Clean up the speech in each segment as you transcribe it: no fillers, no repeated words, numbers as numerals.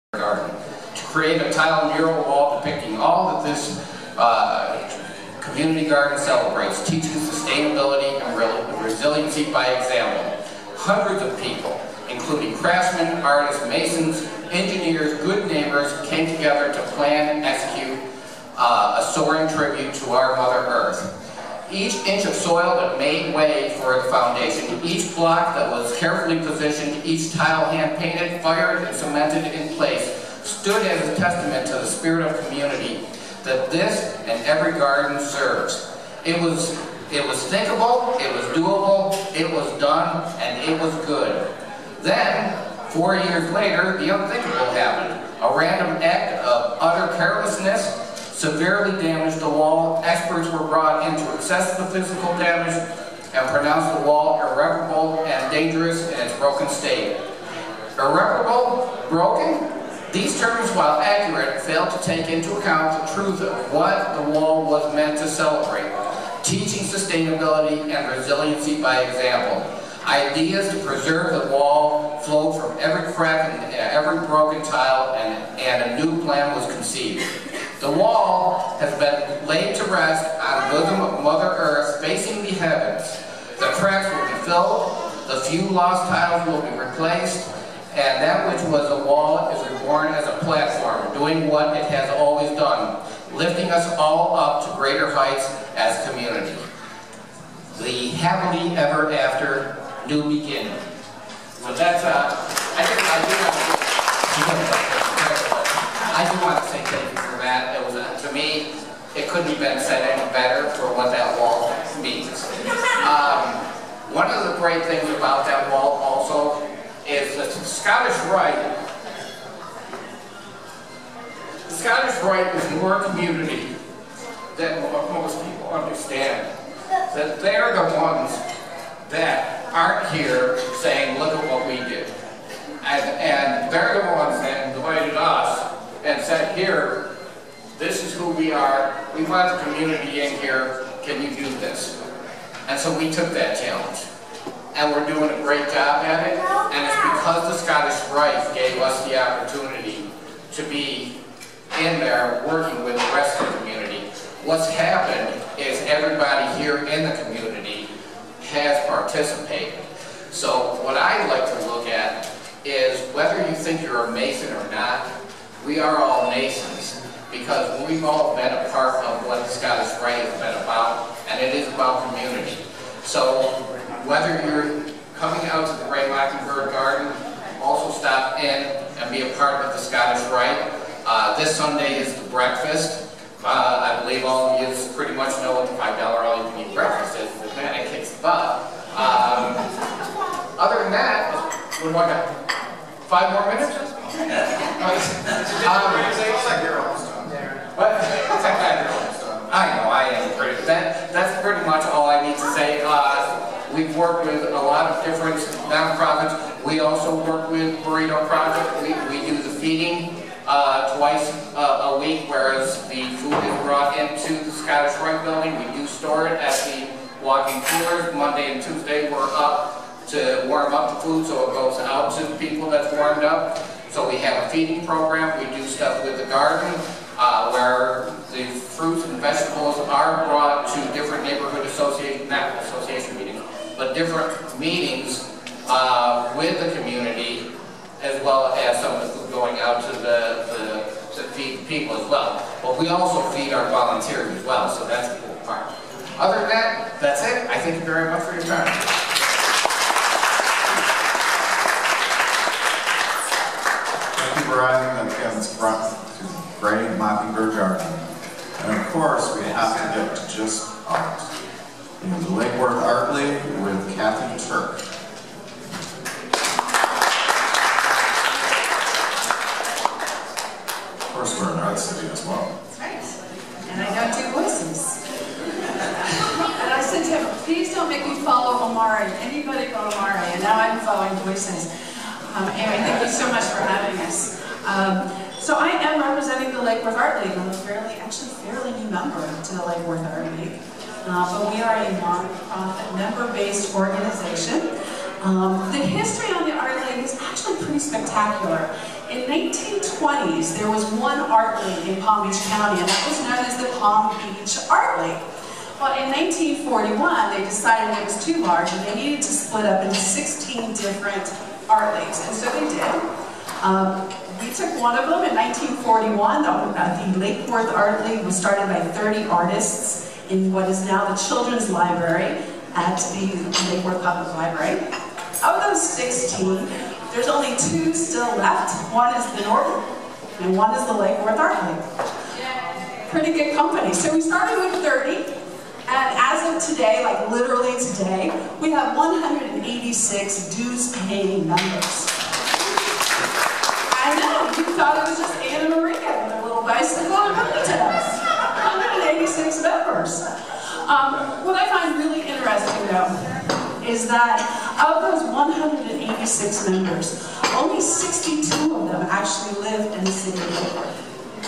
garden to create a tile mural wall depicting all that this community garden celebrates, teaching sustainability and resiliency by example. Hundreds of people, including craftsmen, artists, masons, engineers, good neighbors, came together to plan and execute a soaring tribute to our Mother Earth. Each inch of soil that made way for the foundation, each block that was carefully positioned, each tile hand-painted, fired, and cemented in place, stood as a testament to the spirit of community that this and every garden serves. It was thinkable, it was doable, it was done, and it was good. Then, 4 years later, the unthinkable happened. A random act of utter carelessness severely damaged the wall. Experts were brought in to assess the physical damage and pronounced the wall irreparable and dangerous in its broken state. Irreparable? Broken? These terms, while accurate, fail to take into account the truth of what the wall was meant to celebrate, teaching sustainability and resiliency by example. Ideas to preserve the wall flowed from every crack and every broken tile, and a new plan was conceived. The wall has been laid to rest on the bosom of Mother Earth, facing the heavens. The cracks will be filled, the few lost tiles will be replaced, and that which was a wall is reborn as a platform, doing what it has always done, lifting us all up to greater heights as community. The happily ever after new beginning. So that's, I do want to say thank you for that. It was, to me, it couldn't have been said any better for what that wall means. One of the great things about that wall also is that the Scottish Rite is more community than what most people understand. That they're the ones that aren't here saying, look at what we did. And they're the ones that invited us and said, here, this is who we are. We want the community in here. Can you do this? And so we took that challenge. And we're doing a great job at it. And it's because the Scottish Rite gave us the opportunity to be in there working with the rest of the community. What's happened is everybody here in the community has participated. So what I like to look at is whether you think you're a Mason or not, we are all Masons, because we've all been a part of what the Scottish Rite has been about, and it is about community. So whether you're coming out to the Great Mockingbird Garden, also stop in and be a part of the Scottish Rite. This Sunday is the breakfast. I believe all of you pretty much know what the $5 all-you-can-eat breakfast is, because man, it kicks butt. Other than that, what do I got? 5 more minutes? I know, I am pretty. That's pretty much all I need to say. We've worked with a lot of different nonprofits. We also work with Burrito Project. We do the feeding twice a week, whereas the food is brought into the Scottish Rite building. We do store it at the walking coolers. Monday and Tuesday we're up to warm up the food so it goes out to the people that's warmed up. So we have a feeding program. We do stuff with the garden where the fruits and vegetables are brought to different neighborhood association, not association meetings, but different meetings with the community, as well as some of the food going out to feed people as well. But we also feed our volunteers as well, so that's a cool part. Other than that, that's it. I thank you very much for your time. Thank you, Bryant, and again, it's brought to the Great Mockingbird Garden. And of course, we have to get to just art. In the Lake Worth Art League with Kathy Turk. Of course, we're an art city as well. That's right. And I got 2 voices. And I said to him, please don't make me follow Omari. Anybody but Omari. And now I'm following voices. Anyway, thank you so much for having us. So I am representing the Lake Worth Art League. I'm a fairly new member to the Lake Worth Art League. But we are a non-profit, member-based organization. The history on the Art League is actually pretty spectacular. In 1920, 1920s, there was one art league in Palm Beach County, and that was known as the Palm Beach Art League. Well, in 1941, they decided it was too large, and they needed to split up into 16 different art leagues, and so they did. We took one of them in 1941. The Lake Worth Art League was started by 30 artists in what is now the Children's Library at the Lake Worth Public Library. Of those 16, there's only 2 still left. One is the Norton, and one is the Lake Worth Art League. Pretty good company. So we started with 30, and as of today, like literally today, we have 186 dues-paying members. I know, you thought it was just Anna Maria with her little bicycle and money test. 186 members. What I find really interesting, though, is that of those 186 members, only 62 of them actually live in the city of Lake Worth.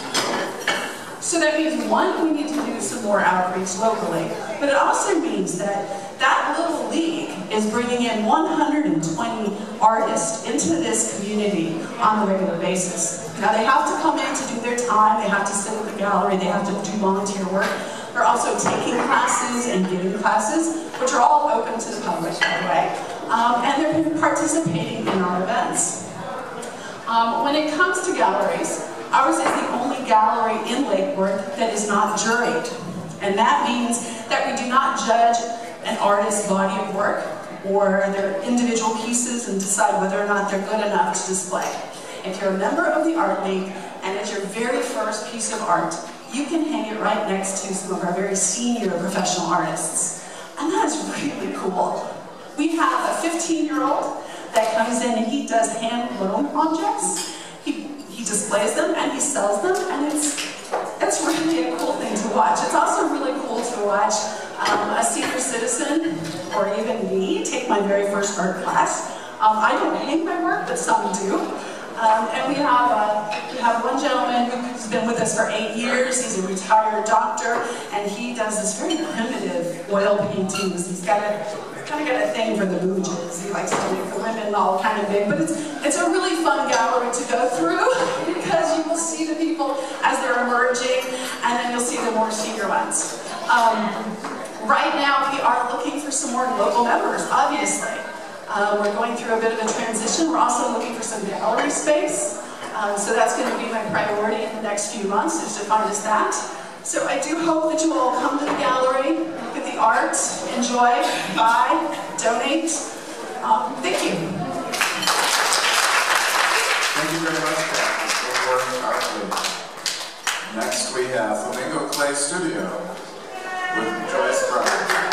So that means, one, we need to do some more outreach locally, but it also means that that little league is bringing in 120 artists into this community on a regular basis. Now, they have to come in to do their time, they have to sit at the gallery, they have to do volunteer work. They're also taking classes and giving classes, which are all open to the public, by the way, and they're participating in our events. When it comes to galleries, ours is the only gallery in Lake Worth that is not juried. And that means that we do not judge an artist's body of work or their individual pieces and decide whether or not they're good enough to display. If you're a member of the Art League and it's your very first piece of art, you can hang it right next to some of our very senior professional artists. And that is really cool. We have a 15-year-old that comes in and he does hand-blown objects. He displays them and he sells them, and it's really a cool thing to watch. It's also really cool to watch a senior citizen, or even me, take my very first art class. I don't hang my work, but some do. And we have one gentleman who's been with us for 8 years. He's a retired doctor, and he does this very primitive oil paintings. He's kind of got a thing for the booges. He likes to make the women all kind of big, but it's a really fun gallery to go through because you will see the people as they're emerging, and then you'll see the more senior ones. Right now, we are looking for some more local members, obviously. We're going through a bit of a transition. We're also looking for some gallery space. So that's going to be my priority in the next few months, is to find us that. So I do hope that you will all come to the gallery, look at the art, enjoy, buy, donate. Thank you. Thank you very much, Kathy. Good work, Art League. Next we have Flamingo Clay Studio with Joyce Bryant.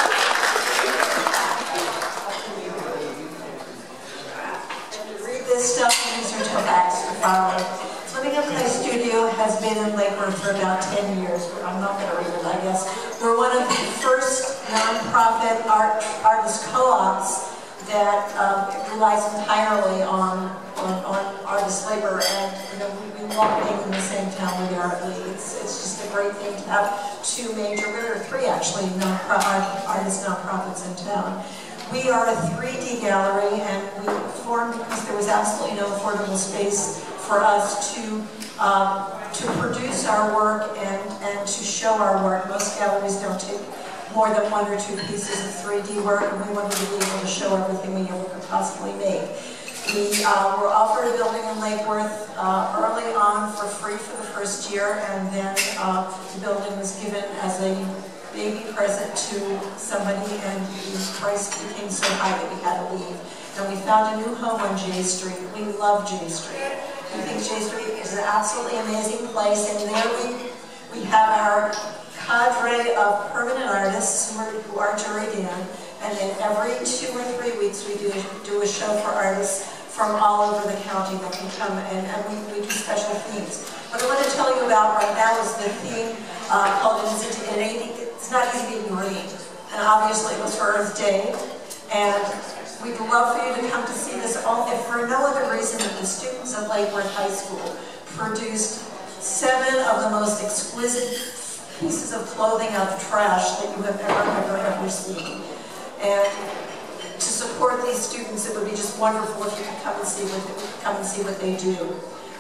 This stuff, these are two facts to follow. Flamingo Clay Studio has been in Lake Worth for about 10 years. I'm not going to read it, I guess. We're one of the first non-profit artist co-ops that relies entirely on artist labor, and we love being in the same town with the Art League. It's just a great thing to have two major, or three actually, artist non-profits in town. We are a 3D gallery, and we formed because there was absolutely no affordable space for us to produce our work and to show our work. Most galleries don't take more than 1 or 2 pieces of 3D work, and we wanted to be able to show everything we ever could possibly make. We were offered a building in Lake Worth early on for free for the first year, and then the building was given as a baby present to somebody, and the price became so high that we had to leave. And we found a new home on J Street. We love J Street. We think J Street is an absolutely amazing place, and there we have our cadre of permanent artists who are juried in, and then every 2 or 3 weeks we do a show for artists from all over the county that can come, and we do special themes. What I want to tell you about right now is the theme called It's Not Easy Being Green, and obviously it was for Earth Day, and we'd love for you to come to see this, if for no other reason than the students of Lake Worth High School produced 7 of the most exquisite pieces of clothing out of trash that you have ever seen. And to support these students, it would be just wonderful if you could come and see what they do.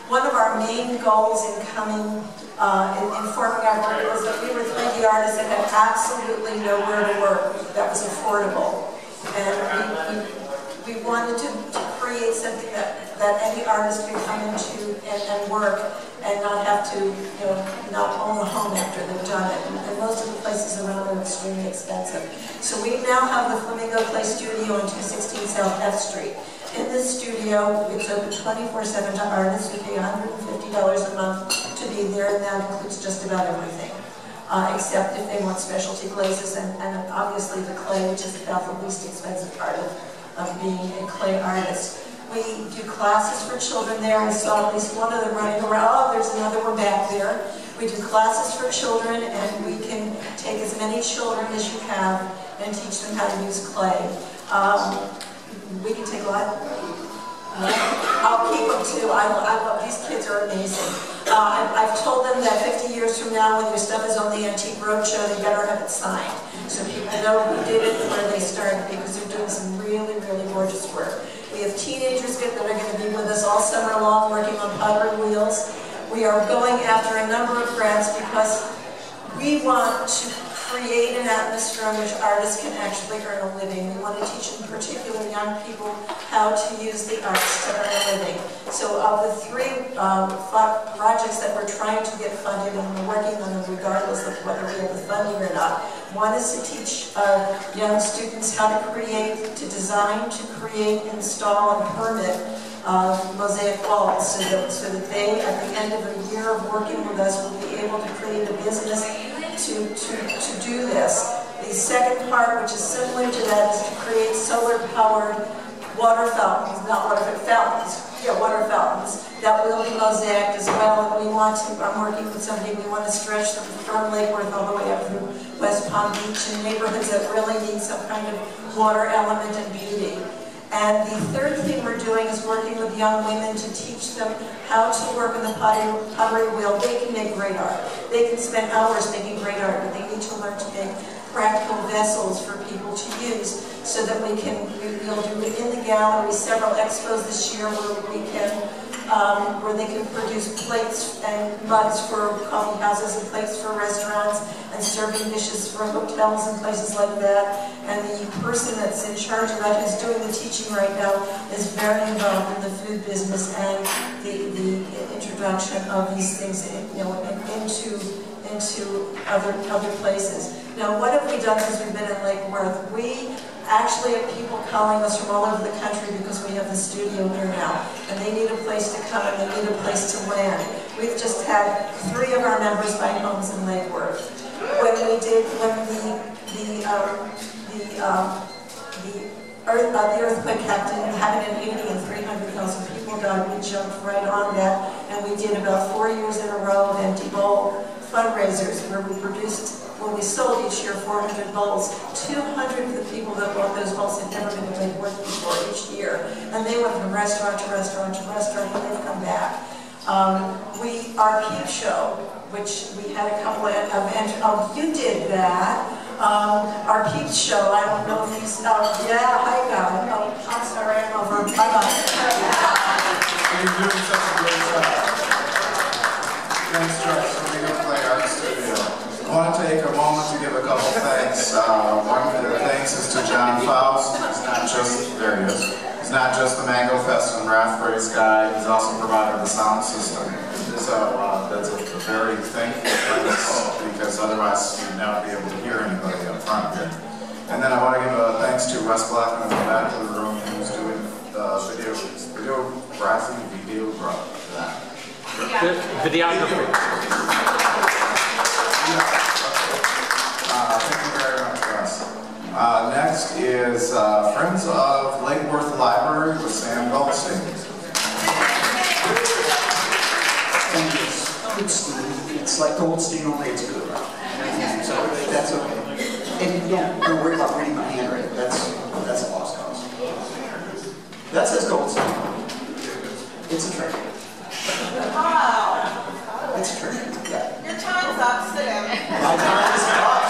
One of our main goals in coming, in forming our group was that we were 3D artists that had absolutely nowhere to work that was affordable. And we wanted to create something that any artist could come into and work and not have to, not own a home after they've done it. And most of the places around are extremely expensive. So we now have the Flamingo Clay Studio on 216 South F Street. In this studio, it's open 24/7 to artists who pay $150 a month to be there, and that includes just about everything. Except if they want specialty glazes and obviously the clay, which is about the least expensive part of being a clay artist. We do classes for children there. I saw at least one of them running around. Oh, there's another one back there. We do classes for children, and we can take as many children as you have and teach them how to use clay. We can take what? I'll keep them too. I love these kids are amazing. I've told them that 50 years from now, when your stuff is on the Antique Roadshow, they better have it signed, so people know who did it and where they started, because they're doing some really, really gorgeous work. We have teenagers that are going to be with us all summer long working on pottery wheels. We are going after a number of grants because we want to create an atmosphere in which artists can actually earn a living. We want to teach in particular young people how to use the arts to earn a living. So of the 3 projects that we're trying to get funded, and we're working on them regardless of whether we have the funding or not, one is to teach young students how to create, to design, to create, install, and permit mosaic walls so that they, at the end of a year of working with us, will be able to create a business to do this. The second part, which is similar to that, is to create solar-powered water fountains, not water fountains, water fountains that will be mosaic as well. And we want to, I'm working with somebody, we want to stretch them from Lake Worth all the way up through West Palm Beach in neighborhoods that really need some kind of water element and beauty. And the third thing we're doing is working with young women to teach them how to work in the pottery wheel. They can make great art. They can spend hours making great art, but they need to learn to make practical vessels for people to use so that we'll do it in the gallery, several expos this year where they can produce plates and mugs for coffee houses and plates for restaurants and serving dishes for hotels and places like that. And the person that's in charge of that, who's doing the teaching right now, is very involved in the food business and the introduction of these things into other places. Now, what have we done since we've been in Lake Worth? We actually have people calling us from all over the country because we have the studio here now, and they need a place to come and they need a place to land. We've just had 3 of our members buy homes in Lake Worth. When the earthquake happened in Haiti and 300,000 people died, we jumped right on that, and we did about 4 years in a row of empty bowl fundraisers where we sold each year 400 bowls. 200 of the people that bought those bowls had never been to Lake Worth before each year, and they went from restaurant to restaurant to restaurant, and they've come back. Our peep show, which we had a couple of you did that. Our peep show, I don't know if you yeah, hi God. Oh, I'm sorry, I'm over. Bye-bye. You're doing such a great job. Thanks, Joyce. We're going to play Art Studio. I want to take a moment to give a couple thanks. One of the thanks is to John Faust. He's not just, there he is. He's not just the Mango Fest and Raft Race guy, he's also provided the sound system. So that's a very thankful thanks, because otherwise you'd never be able to hear anybody up front here. And then I want to give a thanks to Wes Blackman in the back of the room, who's doing the videography. Videography. Thank you very much, Russ. Next is Friends of Lake Worth Library with Sam Goldstein. Thank you. It's like Goldstein, only it's good. So that's okay. And don't worry about reading my handwriting. That's a lost cause. That says Goldstein. It's a trick. Wow. It's a trick. Yeah. Your time's up, Sam. My time is up.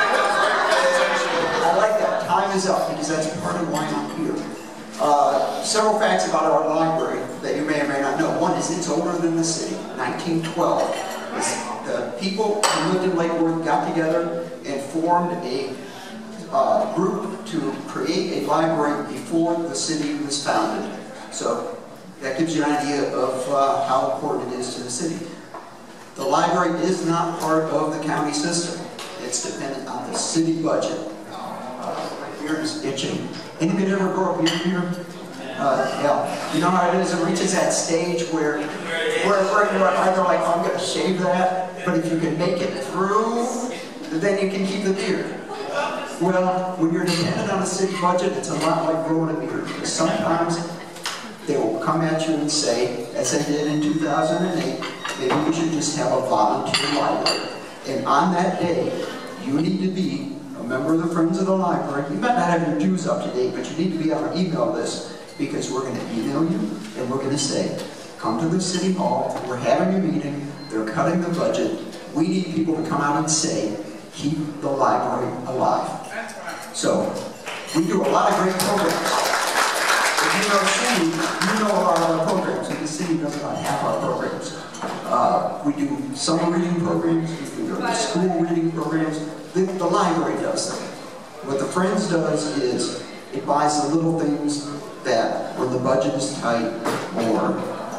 I like that. Time is up because that's part of why I'm here. Several facts about our library that you may or may not know. One is it's older than the city, 1912. The people who lived in Lake Worth got together and formed a group to create a library before the city was founded. So that gives you an idea of how important it is to the city. The library is not part of the county system. It's dependent on the city budget. Here's itching. Anybody ever grow up here? Yeah. You know how it is? It reaches that stage where you're either like, oh, I'm going to shave that, but if you can make it through, then you can keep the beard. Well, when you're dependent on a city budget, it's a lot like growing a beard. Because sometimes they will come at you and say, as they did in 2008, maybe we should just have a volunteer library. And on that day, you need to be a member of the Friends of the Library. You might not have your dues up to date, but you need to be on our email list, because we're going to email you and we're going to say, come to the city hall, we're having a meeting, they're cutting the budget, we need people to come out and say, keep the library alive. So, we do a lot of great programs. If you know city, you know a lot of our programs, and the city does about half our programs. We do summer reading programs, we do school reading programs, the library does them. What the Friends does is, it buys the little things that when the budget is tight, or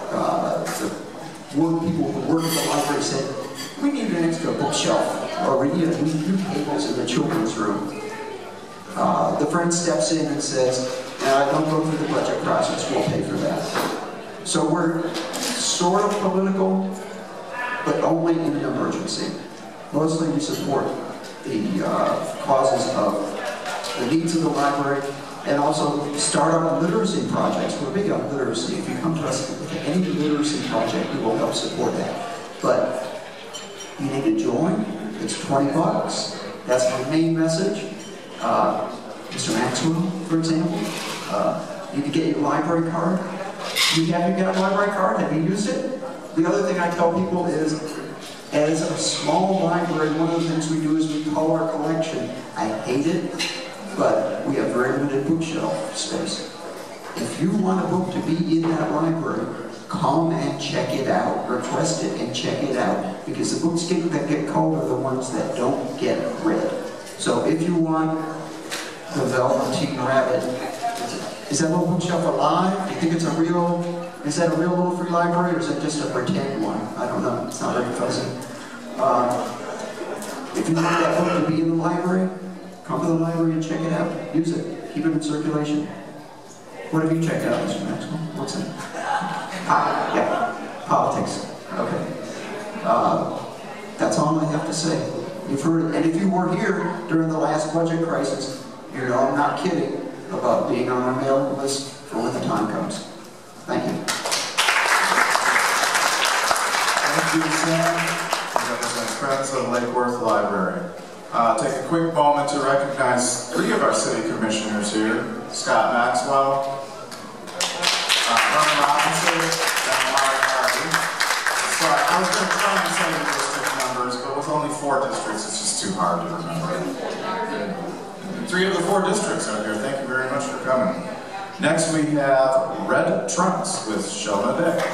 the people who work at the library say, we need an extra bookshelf, or we need new tables in the children's room. The Friend steps in and says, don't go through the budget process, we'll pay for that. So we're sort of political, but only in an emergency. Mostly we support the causes of the needs of the library, and also start up literacy projects. We're big on literacy. If you come to us with any literacy project, we will help support that. But you need to join. It's $20. That's my main message. Mr. Maxwell, for example, you need to get your library card. You haven't got a library card? Have you used it? The other thing I tell people is, as a small library, one of the things we do is we call our collection. I hate it, but we have very limited bookshelf space. If you want a book to be in that library, come and check it out. Request it and check it out. Because the books that get called are the ones that don't get read. So if you want the Velveteen Rabbit, is that little bookshelf alive? Do you think it's is that a real little free library, or is it just a pretend one? I don't know, it's not very fuzzy. If you want that book to be in the library, come to the library and check it out. Use it. Keep it in circulation. What have you checked out, Mr. Maxwell? What's that? Yeah. Politics. Okay. That's all I have to say. You've heard it. And if you were here during the last budget crisis, you know I'm not kidding about being on our mailing list for when the time comes. Thank you. Thank you, Sam. You represent Friends of Lake Worth Library. Take a quick moment to recognize 3 of our city commissioners here. Scott Maxwell, Herman Robinson, and Mark Harvey. So I was going to try and say the district numbers, but with only 4 districts, it's just too hard to remember. 3 of the 4 districts are here. Thank you very much for coming. Next we have Red Trunks with Shona Dick.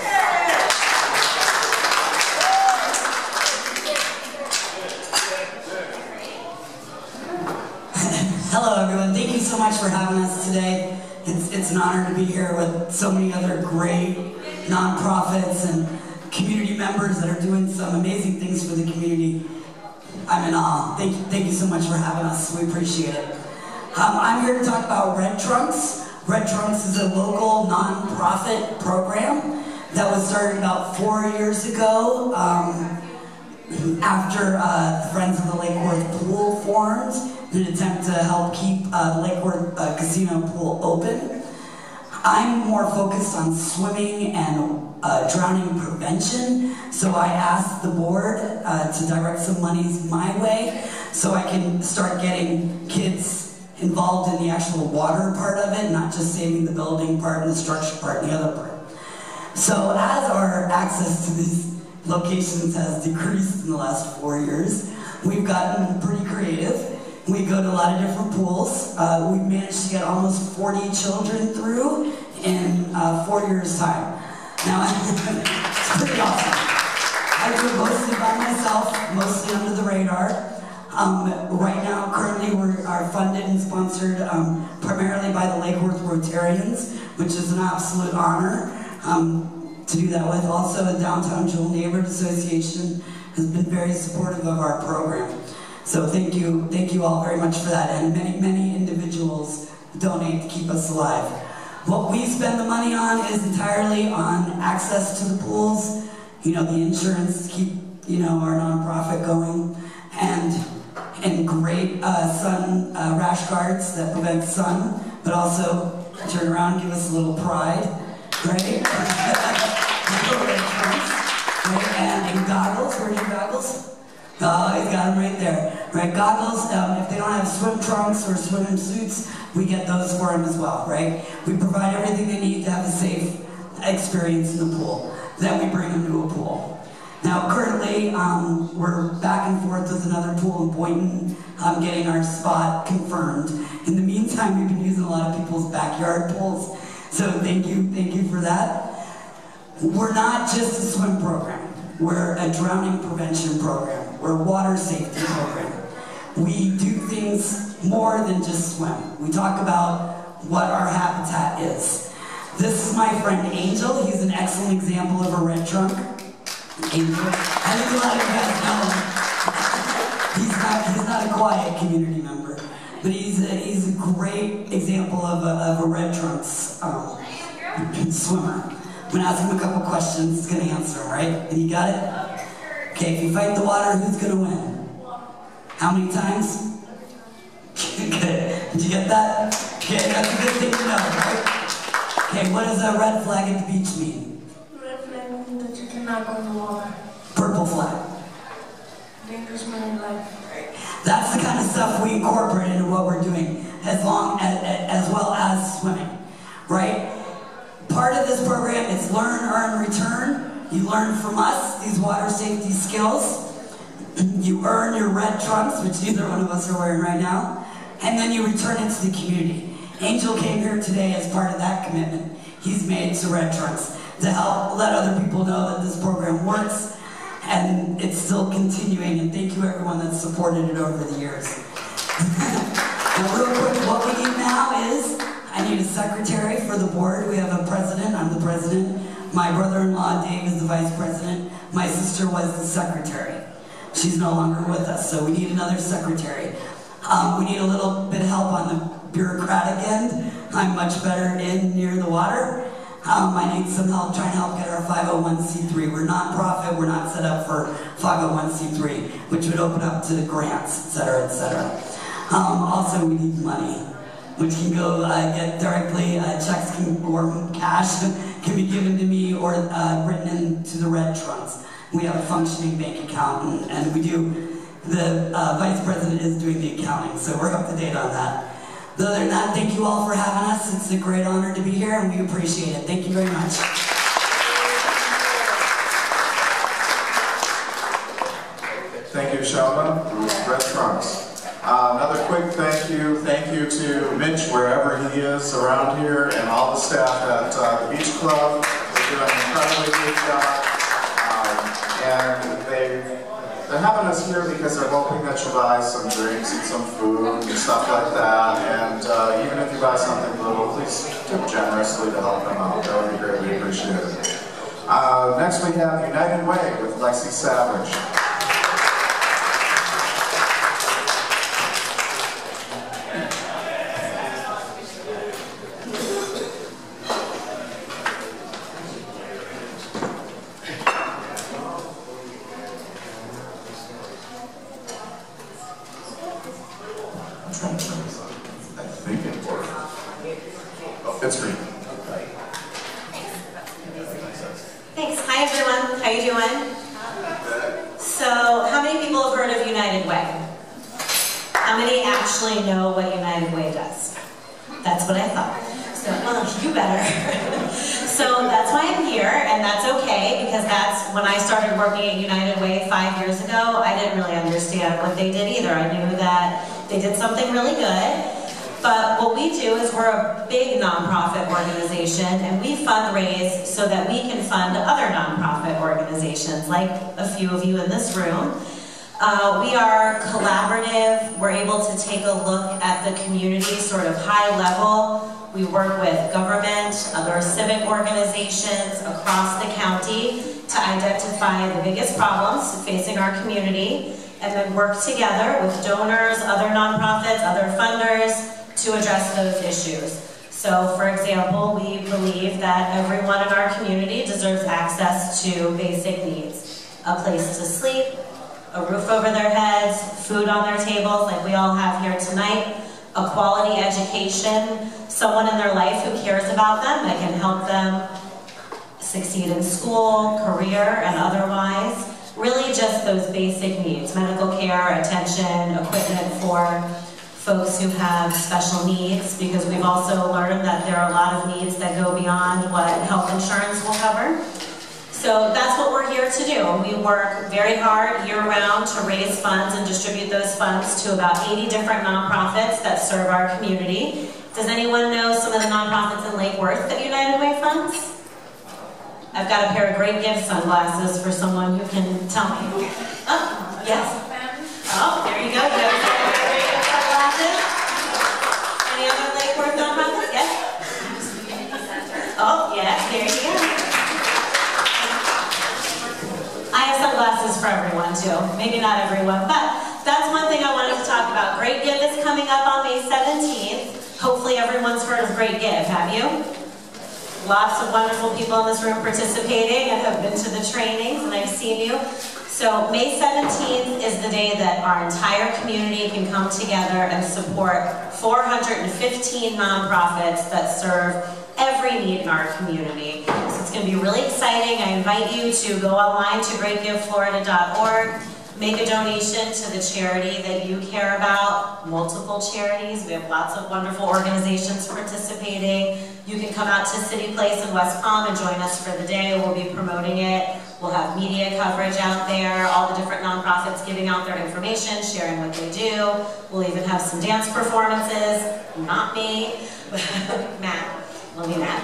Hello everyone, thank you so much for having us today. It's an honor to be here with so many other great nonprofits and community members that are doing some amazing things for the community. I'm in awe. Thank you so much for having us. We appreciate it. I'm here to talk about Red Trunks. Red Trunks is a local nonprofit program that was started about 4 years ago after the Friends of the Lake Worth Pool formed in an attempt to help keep the Lake Worth Casino Pool open. I'm more focused on swimming and drowning prevention, so I asked the board to direct some monies my way so I can start getting kids involved in the actual water part of it, not just saving the building part and the structure part and the other part. So as our access to these locations has decreased in the last 4 years, we've gotten pretty creative. We go to a lot of different pools. We've managed to get almost 40 children through in 4 years' time. Now, it's pretty awesome. I do it mostly by myself, mostly under the radar. Right now, currently, we are funded and sponsored primarily by the Lake Worth Rotarians, which is an absolute honor to do that with. Also, the Downtown Jewel Neighborhood Association has been very supportive of our program. So thank you all very much for that. And many individuals donate to keep us alive. What we spend the money on is entirely on access to the pools, the insurance to keep, our nonprofit going, and great sun rash guards that prevent sun, but also turn around and give us a little pride, right? And goggles, where are your goggles? Oh, he's got them right there. Right, goggles, if they don't have swim trunks or swimming suits, we get those for them as well, right? We provide everything they need to have a safe experience in the pool. Then we bring them to a pool. Now, currently, we're back and forth with another pool in Boynton, getting our spot confirmed. In the meantime, we've been using a lot of people's backyard pools, so thank you for that. We're not just a swim program. We're a drowning prevention program. We're a water safety program. We do things more than just swim. We talk about what our habitat is. This is my friend Angel. He's an excellent example of a red trunk. Angel. I think a lot of you guys know him. He's not a quiet community member, but he's a great example of a red trunks swimmer. I'm going to ask him a couple questions. He's going to answer them, right? And you got it? Okay, if you fight the water, who's going to win? How many times? Good. Did you get that? Okay, that's a good thing to know, right? Okay, what does a red flag at the beach mean? Red flag means that you cannot go in the water. Purple flag. Dangerous marine life. That's the kind of stuff we incorporate into what we're doing, as well as swimming, right? Part of this program is learn, earn, return. You learn from us these water safety skills. You earn your red trunks, which neither one of us are wearing right now, and then you return it to the community. Angel came here today as part of that commitment he's made to Red Trunks to help let other people know that this program works and it's still continuing, and thank you everyone that's supported it over the years. Now real quick, what we need now is, I need a secretary for the board. We have a president, I'm the president. My brother-in-law, Dave, is the vice president. My sister was the secretary. She's no longer with us, so we need another secretary. We need a little bit of help on the bureaucratic end. I'm much better in near the water. I need some help trying to help get our 501c3. We're not-profit, we're not set up for 501c3, which would open up to grants, etc., etc. Also, we need money, which can go get directly, checks or cash can be given to me or written into the Red Trunks. We have a functioning bank account, and we do, the vice president is doing the accounting, so we're up to date on that. Other than that, thank you all for having us. It's a great honor to be here, and we appreciate it. Thank you very much. Thank you, Sheldon. Red Trunks. Another quick thank you to Mitch, wherever he is around here, and all the staff at the Beach Club. They're doing an incredibly good job. And they're having us here because they're hoping that you buy some drinks and some food and stuff like that. And even if you buy something little, please tip generously to help them out. That would be greatly appreciated. Next we have United Way with Lexi Savage. Thanks. Hi everyone. How you doing? So, how many people have heard of United Way? How many actually know what United Way does? That's what I thought. So, you better. So that's why I'm here, and that's okay, because that's when I started working at United Way 5 years ago. I didn't really understand what they did either. I knew that they did something really good, But what we do is we're a big nonprofit organization, and we fundraise so that we can fund other nonprofit organizations, like a few of you in this room. We are collaborative. We're able to take a look at the community sort of high level. We work with government, other civic organizations across the county to identify the biggest problems facing our community, and then work together with donors, other nonprofits, other funders to address those issues. So, for example, we believe that everyone in our community deserves access to basic needs. A place to sleep, a roof over their heads, food on their tables like we all have here tonight, a quality education, someone in their life who cares about them that can help them succeed in school, career, and otherwise. Really just those basic needs, medical care, attention, equipment for folks who have special needs, because we've also learned that there are a lot of needs that go beyond what health insurance will cover. So that's what we're here to do. We work very hard year-round to raise funds and distribute those funds to about 80 different nonprofits that serve our community. Does anyone know some of the nonprofits in Lake Worth that United Way funds? I've got a pair of Great Gift sunglasses for someone who can tell me. Oh, yes. Oh, there you go. You have a pair of Great Gift sunglasses. Any other Lake Worth nonprofits? Yes? Oh, yes, there you go. I have sunglasses for everyone too. Maybe not everyone, but that's one thing I wanted to talk about. Great Give is coming up on May 17th. Hopefully everyone's heard of Great Give, have you? Lots of wonderful people in this room participating and have been to the trainings, and I've seen you. So May 17th is the day that our entire community can come together and support 415 nonprofits that serve every need in our community. So it's going to be really exciting. I invite you to go online to greatgiveflorida.org, make a donation to the charity that you care about, multiple charities. We have lots of wonderful organizations participating. You can come out to City Place in West Palm and join us for the day. We'll be promoting it. We'll have media coverage out there, all the different nonprofits giving out their information, sharing what they do. We'll even have some dance performances. Not me, Matt. Love you, Matt.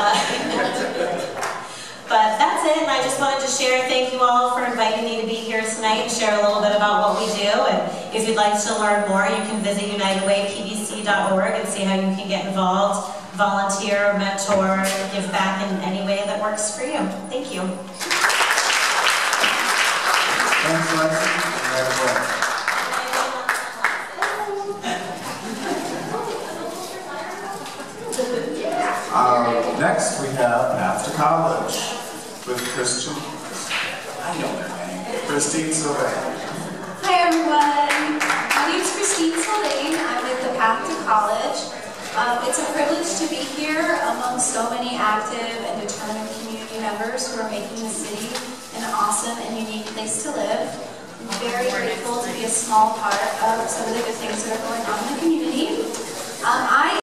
But that's it, and I just wanted to share, thank you all for inviting me to be here tonight and share a little bit about what we do. And if you'd like to learn more, you can visit unitedwaypbc.org and see how you can get involved, volunteer, mentor, give back in any way that works for you. Thank you. Thanks, Lexi. Next, we have Path to College with I know their name, Christine Sylvain. Hi everyone, my name is Christine Sylvain. I'm with the Path to College. It's a privilege to be here among so many active and determined community members who are making the city an awesome and unique place to live. I'm very grateful to be a small part of some of the good things that are going on in the community.